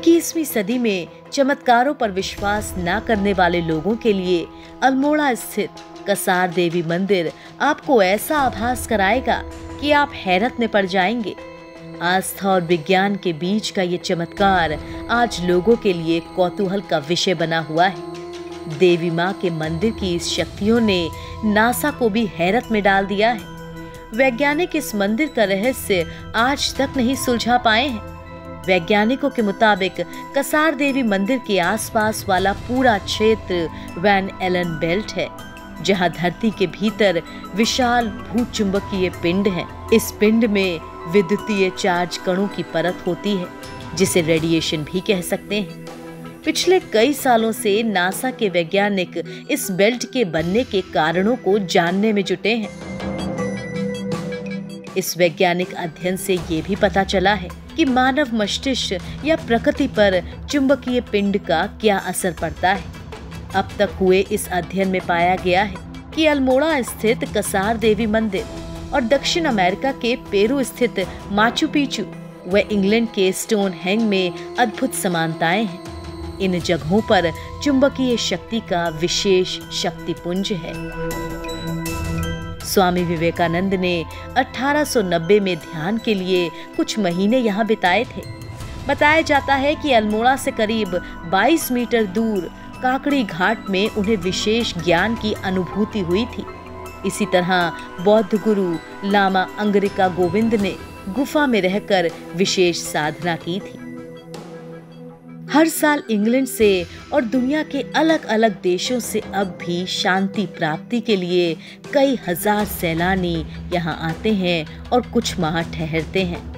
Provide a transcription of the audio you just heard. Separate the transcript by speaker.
Speaker 1: 21वीं सदी में चमत्कारों पर विश्वास न करने वाले लोगों के लिए अल्मोड़ा स्थित कसार देवी मंदिर आपको ऐसा आभास कराएगा कि आप हैरत में पड़ जाएंगे। आस्था और विज्ञान के बीच का ये चमत्कार आज लोगों के लिए कौतूहल का विषय बना हुआ है। देवी माँ के मंदिर की इस शक्तियों ने नासा को भी हैरत में डाल दिया है। वैज्ञानिक इस मंदिर का रहस्य आज तक नहीं सुलझा पाए हैं। वैज्ञानिकों के मुताबिक कसार देवी मंदिर के आसपास वाला पूरा क्षेत्र वैन एलन बेल्ट है, जहां धरती के भीतर विशाल भूचुंबकीय पिंड है। इस पिंड में विद्युतीय चार्ज कणों की परत होती है, जिसे रेडिएशन भी कह सकते हैं। पिछले कई सालों से नासा के वैज्ञानिक इस बेल्ट के बनने के कारणों को जानने में जुटे हैं। इस वैज्ञानिक अध्ययन से ये भी पता चला है कि मानव मस्तिष्क या प्रकृति पर चुंबकीय पिंड का क्या असर पड़ता है। अब तक हुए इस अध्ययन में पाया गया है कि अल्मोड़ा स्थित कसार देवी मंदिर और दक्षिण अमेरिका के पेरू स्थित माचू पिचू व इंग्लैंड के स्टोनहेंज में अद्भुत समानताएं हैं। इन जगहों पर चुंबकीय शक्ति का विशेष शक्तिपुंज है। स्वामी विवेकानंद ने 1890 में ध्यान के लिए कुछ महीने यहाँ बिताए थे। बताया जाता है कि अल्मोड़ा से करीब 22 मीटर दूर काकड़ी घाट में उन्हें विशेष ज्ञान की अनुभूति हुई थी। इसी तरह बौद्ध गुरु लामा अंगरिका गोविंद ने गुफा में रहकर विशेष साधना की थी। हर साल इंग्लैंड से और दुनिया के अलग अलग देशों से अब भी शांति प्राप्ति के लिए कई हजार सैलानी यहाँ आते हैं और कुछ माह ठहरते हैं।